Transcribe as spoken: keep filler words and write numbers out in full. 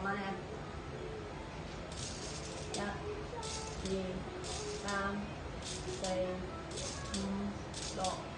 慢慢嚟。一、二、三、四、五、六。